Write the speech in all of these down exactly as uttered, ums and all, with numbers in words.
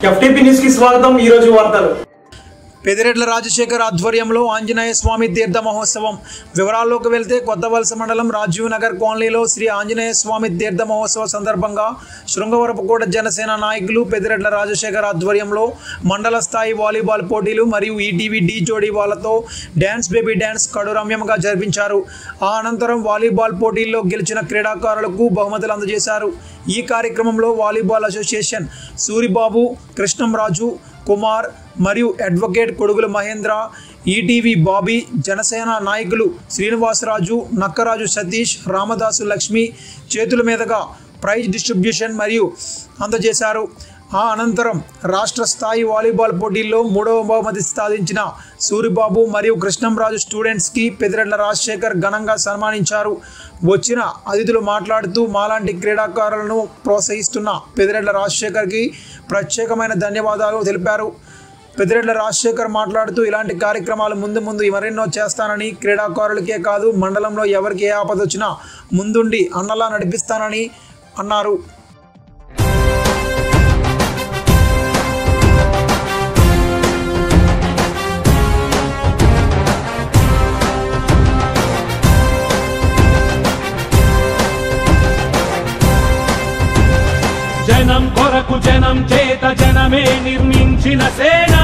FTP news కి స్వాగతం। ఈ రోజు వార్తలు। పెదిరెడ్ల రాజశేఖర్ ఆధ్వర్యంలో ఆంజనేయ స్వామి తీర్థ మహోత్సవం వివరాల్లోకి వెళ్తే కొత్తవలస మండలం రాజీవ్ నగర్ కాలనీలో శ్రీ ఆంజనేయ స్వామి తీర్థ మహోత్సవ సందర్భంగా శృంగవరపుకోట జనసేన నాయకులు పెదిరెడ్ల రాజశేఖర్ ఆధ్వర్యంలో మండల స్థాయి వాలీబాల్ పోటీలు మరియు ఈటీవీ డి జోడీ వాళ్ళతో డ్యాన్స్ బేబీ డ్యాన్స్ కడురమ్యంగా జరిపించారు। ఆ అనంతరం వాలీబాల్ పోటీల్లో గెలిచిన క్రీడాకారులకు బహుమతులు అందజేశారు। ఈ కార్యక్రమంలో వాలీబాల్ అసోసియేషన్ సూరిబాబు, కృష్ణంరాజు, కుమార్ మరియు advocate Kodugula Mahendra, ETV Bobby, Janasena నాయకులు శ్రీనివాసరాజు, నక్కరాజు సతీష్, రామదాసు లక్ష్మి చేతుల మీదుగా ప్రైజ్ డిస్ట్రిబ్యూషన్ మరియు అందజేశారు। ఆ అనంతరం రాష్ట్ర స్థాయి వాలీబాల్ పోటీల్లో మూడవ బహుమతి సాధించిన సూరిబాబు మరియు కృష్ణంరాజు స్టూడెంట్స్కి పెదిరెడ్ల రాజశేఖర్ ఘనంగా సన్మానించారు। వచ్చిన అతిథులు మాట్లాడుతూ మాలాంటి క్రీడాకారులను ప్రోత్సహిస్తున్న పెదిరెడ్ల రాజశేఖర్కి ప్రత్యేకమైన ధన్యవాదాలు తెలిపారు। పెదిరెడ్ల రాజశేఖర్ మాట్లాడుతూ ఇలాంటి కార్యక్రమాలు ముందు ముందు మరెన్నో చేస్తానని, క్రీడాకారులకే కాదు మండలంలో ఎవరికి ఏ ఆపద వచ్చినా ముందుండి అన్నలా నడిపిస్తానని అన్నారు। జనం కొరకు జనం చేత జనమే నిర్మించిన సేన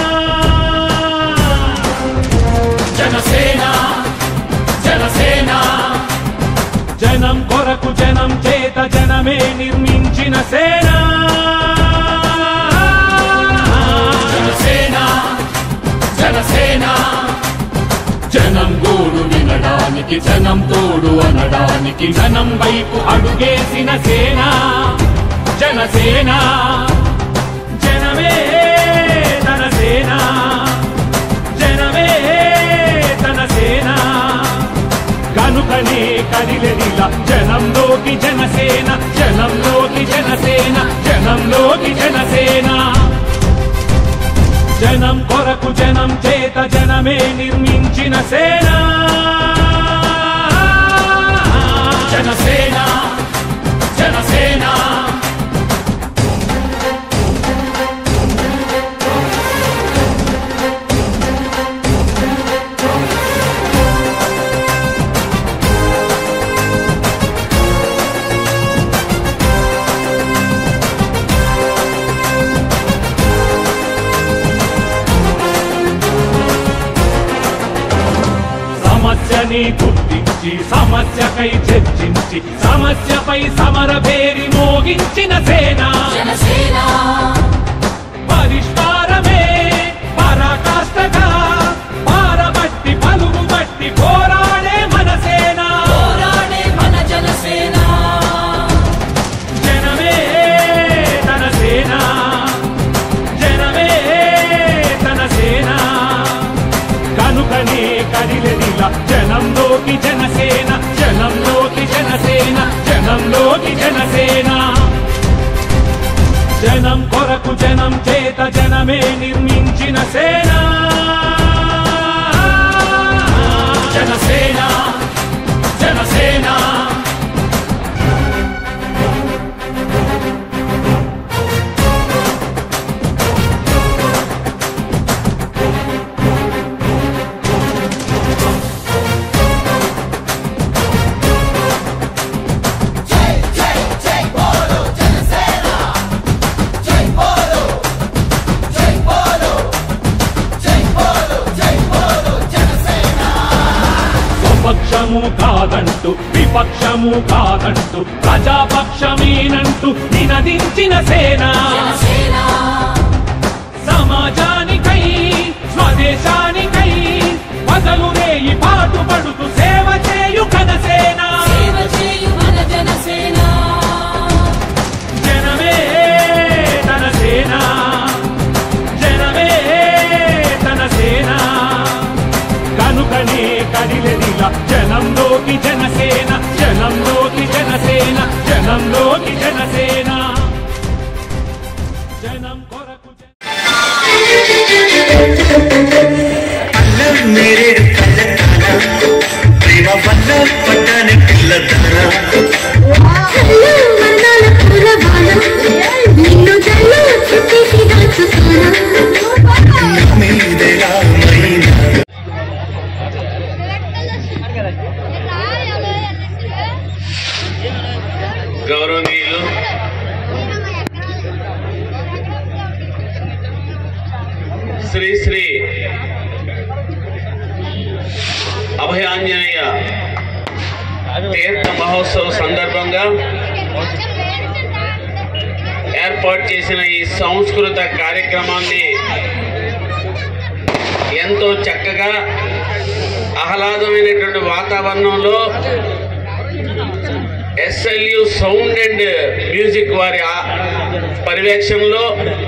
జనసేన జనసేన జనం కొరకు జనం చేత జనమే నిర్మించిన సేన జనసేన జనసేన జనం గోడు వినడానికి జనం తోడు అనడానికి జనం వైపు అడుగేసిన సేన జనసేన జనమే జనసేన జనమే జనసేన కనుకనే కదిలెదిలా జనంలోకి జనసేన జనంలోకి జనసేన జనంలోకి జనసేన జనం కొరకు జనం చేత జనమే నిర్మించిన సేన జనసేన జనసేన సమస్యని గుర్తించి సమస్యకై చర్చించి సమస్యపై సమర పేరి మోగించిన సేన పరిష్కారమే పరాకాష్ఠగా పారబట్టి పలుగు బట్టి పోరాడే మన సేన మన జనసేన జనమే తన సేన జనమే తన సేన కనుకనే కదిలెదిలా జనంలోకి జనసేన జనంలోకి జనసేన జనంలోకి జనసేన జనం కొరకు జనం చేత జనమే నిర్మించిన సేన జనసేన జనసేన పక్షము కాదంటూ విపక్షము కాదంటూ ప్రజాపక్షమేనంటూ నినదించిన సేన సమాజానికై స్వదేశానికై పగలు రేయి పాటుపడుతూ సేవ చేయు కనసేన జనమే తన సేన జనమే తన సేన కనుకనే కదిలెదిలా జనంలోకి జనసేన జనంలోకి జనసేన జనంలోకి జనసేన జనం కొరకు मेरे प्रेम वल्ल पट्टन पिल्लदाना हेलो मनाला पूरा वाला निन्नु जल्लो चिट्टी గౌరవనీయులు శ్రీ శ్రీ అభయాంజనేయ తీర్థ మహోత్సవ సందర్భంగా ఏర్పాటు చేసిన ఈ సంస్కృత కార్యక్రమాన్ని ఎంతో చక్కగా ఆహ్లాదమైనటువంటి వాతావరణంలో ఎస్ఎల్యు సౌండ్ అండ్ మ్యూజిక్ వారి పర్యవేక్షణలో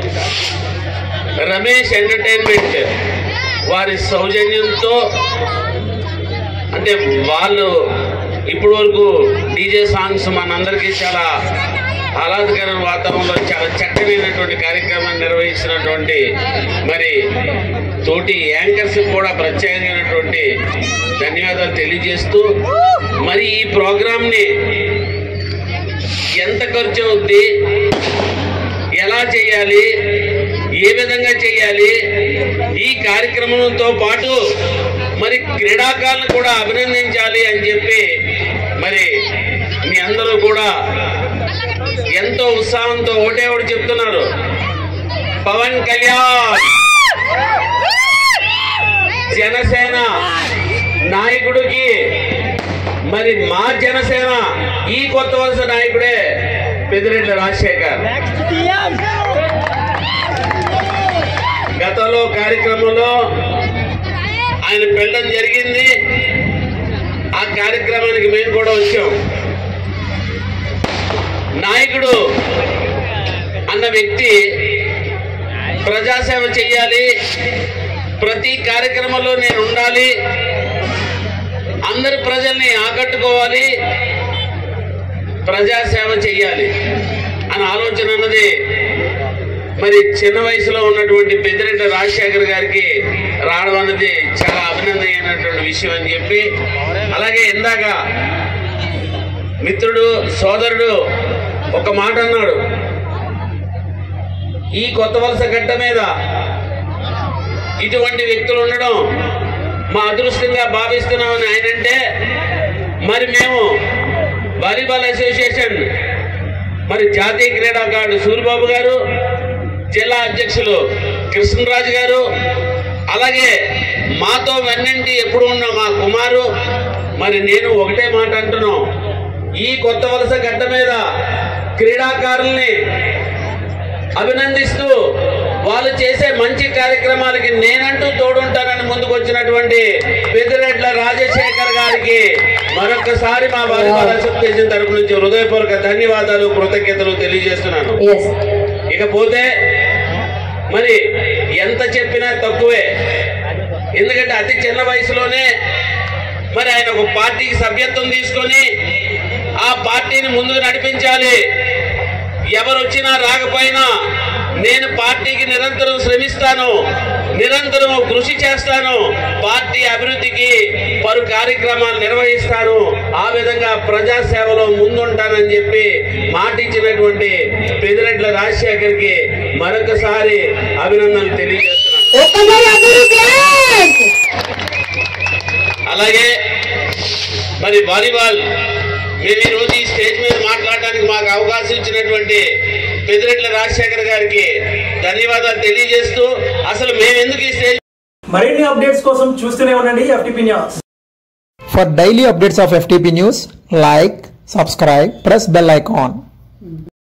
రమేష్ ఎంటర్టైన్మెంట్ వారి సౌజన్యంతో అంటే వాళ్ళు ఇప్పటి వరకు డీజే సాంగ్స్ మనందరికీ చాలా ఆహ్లాదకరమైన వాతావరణంలో చాలా చక్కనైనటువంటి కార్యక్రమాన్ని నిర్వహిస్తున్నటువంటి మరి తోటి యాంకర్స్ కూడా ప్రత్యేకమైనటువంటి ధన్యవాదాలు తెలియజేస్తూ మరి ఈ ప్రోగ్రాంని ఎంత ఖర్చు అవుద్ది, ఎలా చేయాలి, ఏ విధంగా చేయాలి, ఈ కార్యక్రమంతో పాటు మరి క్రీడాకారులను కూడా అభినందించాలి అని చెప్పి మరి మీ అందరూ కూడా ఎంతో ఉత్సాహంతో ఒకటే ఒకటి చెప్తున్నారు. పవన్ కళ్యాణ్ జనసేన నాయకుడికి మరి మా జనసేన ఈ కొత్త వలస నాయకుడే పెద్దిరెడ్డి రాజశేఖర్. గతంలో కార్యక్రమంలో ఆయన పెళ్ళడం జరిగింది. ఆ కార్యక్రమానికి మేము కూడా వచ్చాం. నాయకుడు అన్న వ్యక్తి ప్రజాసేవ చెయ్యాలి, ప్రతి కార్యక్రమంలో నేను ఉండాలి, అందరి ప్రజల్ని ఆకట్టుకోవాలి, ప్రజాసేవ చెయ్యాలి అని ఆలోచన అన్నది మరి చిన్న వయసులో ఉన్నటువంటి పెద్దిరెడ్డి రాజశేఖర్ గారికి రావడం అన్నది చాలా అభినందనీయమైనటువంటి విషయం అని చెప్పి, అలాగే ఇందాక మిత్రుడు సోదరుడు ఒక మాట అన్నాడు, ఈ కొత్త వలస గడ్డ మీద ఇటువంటి వ్యక్తులు ఉండడం మా అదృష్టంగా భావిస్తున్నామని ఆయనంటే, మరి మేము వాలీబాల్ అసోసియేషన్ మరి జాతీయ క్రీడాకారుడు సూరిబాబు గారు, జిల్లా అధ్యక్షులు కృష్ణరాజు గారు, అలాగే మాతో వెన్నంటి ఎప్పుడు ఉన్న మా కుమారు, మరి నేను ఒకటే మాట అంటున్నాం, ఈ కొత్త వలస గడ్డ మీద క్రీడాకారుల్ని అభినందిస్తూ వాళ్ళు చేసే మంచి కార్యక్రమాలకి నేనంటూ తోడుంటానని ముందుకు వచ్చినటువంటి పెద్దిరెడ్ల రాజశేఖర్ గారికి మరొకసారి మా వాలీబాల్ అసోసియేషన్ తరపు నుంచి హృదయపూర్వక ధన్యవాదాలు, కృతజ్ఞతలు తెలియజేస్తున్నాను. ఇకపోతే మరి ఎంత చెప్పినా తక్కువే, ఎందుకంటే అతి చిన్న వయసులోనే మరి ఆయన ఒక పార్టీకి సభ్యత్వం తీసుకొని ఆ పార్టీని ముందుకు నడిపించాలి. ఎవరు వచ్చినా రాకపోయినా నేను పార్టీకి నిరంతరం శ్రమిస్తాను, నిరంతరం కృషి చేస్తాను, పార్టీ అభివృద్ధికి పలు కార్యక్రమాలు నిర్వహిస్తాను, ఆ విధంగా ప్రజాసేవలో ముందుంటానని చెప్పి మాట ఇచ్చినటువంటి పెద్దిరెడ్ల రాజశేఖర్కి మరొకసారి అభినందనలు తెలియజేస్తున్నాను. అలాగే మరి వాలీబాల్ మేము ఈ రోజు ఈ స్టేజ్ మీద మాట్లాడడానికి మాకు అవకాశం ఇచ్చినటువంటి పెద్దిరెడ్ల రాజశేఖర్ గారికి ధన్యవాదాలు తెలియజేస్తూ, అసలు మేము ఎందుకు ఈ స్టేజ్ మరిన్ని అప్డేట్స్ కోసం చూస్తూనే ఉండండి FTP news. For daily updates of F T P news, like, subscribe, press bell icon.